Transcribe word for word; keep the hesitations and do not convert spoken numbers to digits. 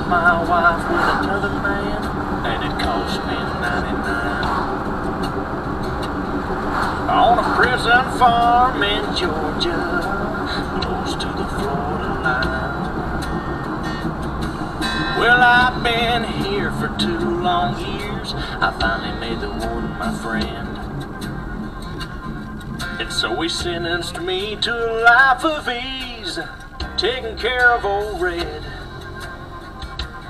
my wife with another man, and it cost me ninety-nine. On a prison farm in Georgia, close to the Florida line. Well, I've been here for two long years. I finally made the warden my friend. And so he sentenced me to a life of ease, taking care of old Red.